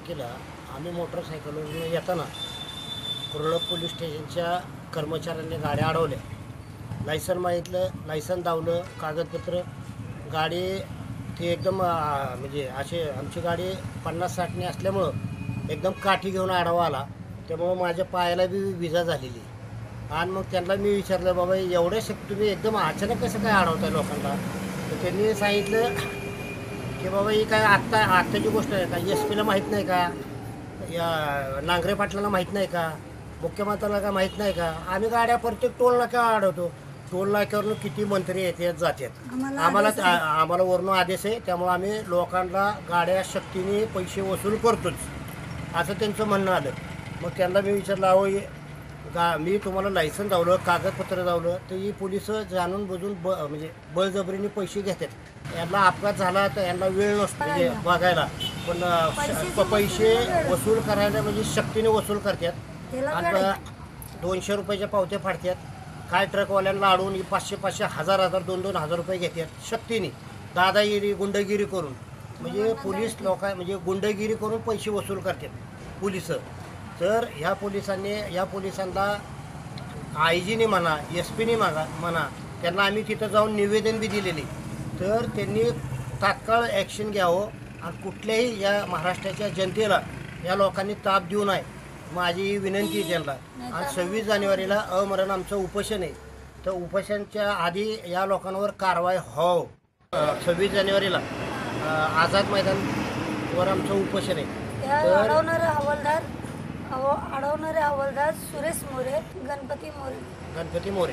तारखेला आम्ही मोटरसायकलवरून येताना कुर्ला पोलीस स्टेशनच्या कर्मचाऱ्यांनी गाड्या अडवल्या. लायसन मागितलं, लायसन दावलं, कागदपत्र गाडी ती एकदम म्हणजे असे आमची गाडी 50-60ने असल्यामुळं एकदम काठी घेऊन आढावा आला. त्यामुळं माझ्या पायाला बी विजा झालेली. आणि मग त्यांना मी विचारलं, बाबा एवढे तुम्ही एकदम अचानक कसं काय अडवताय लोकांना? तर त्यांनी सांगितलं की बाबा ही काय आत्ताची गोष्ट आहे का? SP ला माहीत नाही का? या नांगरे पाटलाला माहीत नाही का? मुख्यमंत्र्याला का माहीत नाही का? आम्ही गाड्या प्रत्येक टोल नाका अडवतो. टोल नाक्यावरून किती मंत्री येतात जातात. आम्हाला वरून आदेश आहे. त्यामुळे आम्ही लोकांना गाड्या शक्तीने पैसे वसूल करतोच असं त्यांचं म्हणणं आलं. मग त्यांना मी विचारलं, अहो मी तुम्हाला लायसन दावलं, कागदपत्र दावलं, तर ही पोलिस जाणून बुजून म्हणजे बळजबरीने पैसे घेतात. यांना अपघात झाला तर यांना वेळ नसतो म्हणजे बघायला, पण पैसे वसूल करायला म्हणजे शक्तीने वसूल करतात. आणि 200 रुपयाच्या पावत्या फाडतात. काय ट्रकवाल्यांना अडवून 500-500, 1000-1000, 2,000 रुपये घेतात शक्तीने. दादागिरी, गुंडगिरी करून म्हणजे पोलीस म्हणजे गुंडगिरी करून पैसे वसूल करतात पोलिस. तर ह्या पोलिसांना IG ने म्हणा, SP ने म्हणा, त्यांना आम्ही तिथं जाऊन निवेदन बी दिलेले. तर त्यांनी तात्काळ ॲक्शन घ्यावं आणि कुठल्याही या महाराष्ट्राच्या जनतेला या लोकांनी ताप देऊ नये, माझी विनंती आहे त्यांना. आणि 26 जानेवारीला अमरण आमचं उपोषण आहे. तर उपोषणच्या आधी या लोकांवर कारवाई हो. 26 जानेवारीला आझाद मैदानवर आमचं उपोषण आहे. तर अडवणारे हवालदार सुरेश मोरे, गणपती मोरे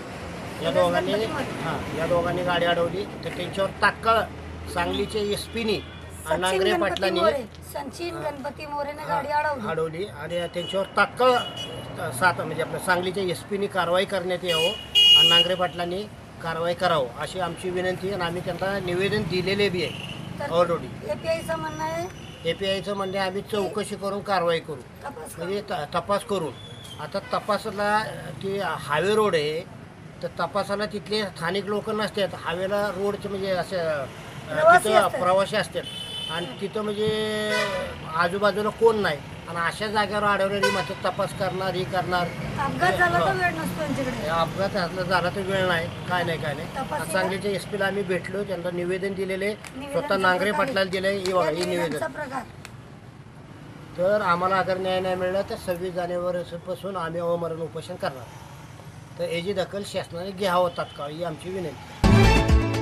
या दोघांनी गाडी अडवली. तर त्यांच्यावर तात्काळ सांगलीचे SP नी नांगरे पाटलांनी सचिन गणपती मोरेने गाडी अडवली आणि त्यांच्यावर तात्काळ म्हणजे आपल्या सांगलीच्या SP नी कारवाई करण्यात यावं आणि नांगरे पाटलांनी कारवाई करावं अशी आमची विनंती आहे. आणि आम्ही त्यांना निवेदन दिलेले बी आहे ऑलरेडी. APIचं म्हणणं आहे, APIचं म्हणणे आम्ही चौकशी करून कारवाई करू, म्हणजे तपास करून. आता तपासाला ती हायवे रोड आहे, तर तपासाला तिथले स्थानिक लोक नसतात. हायवेला रोडचे म्हणजे असं तिथं प्रवासी असतात आणि तिथं म्हणजे आजूबाजूला कोण नाही. आणि अशा जागेवर अडवलेली मात्र तपास करणार अपघात झाला तर वेळ नसतो त्यांच्याकडे. अपघात झाला तर वेळ नाही, काय नाही. सांगलीच्या SP ला आम्ही भेटलो, त्यांना निवेदन दिलेले, स्वतः नांगरे पाटलाला दिले हे निवेदन. तर आम्हाला अगर न्याय नाही मिळाला तर 26 जानेवारीपासून आम्ही अमरण उपोषण करणार. तर याची दखल शासनाने घ्यावं तात्काळ ही आमची विनंती.